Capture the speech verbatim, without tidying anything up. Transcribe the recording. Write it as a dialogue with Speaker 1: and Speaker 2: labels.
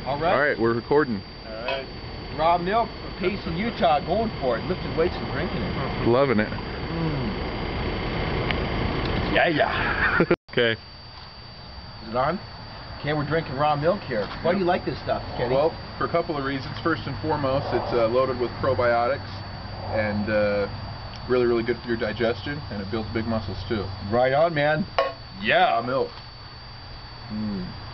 Speaker 1: All right.
Speaker 2: All right, we're recording.
Speaker 3: All right.
Speaker 1: Raw milk from Payson, Utah, going for it, lifting weights and drinking it.
Speaker 2: Loving it.
Speaker 1: Mm. Yeah, yeah.
Speaker 2: Okay.
Speaker 1: Is it on? Okay, we're drinking raw milk here. Why do you like this stuff, Kenny?
Speaker 3: Well, for a couple of reasons. First and foremost, it's uh, loaded with probiotics and uh, really, really good for your digestion, and it builds big muscles too.
Speaker 1: Right on, man. Yeah.
Speaker 3: Raw milk.
Speaker 1: Mm.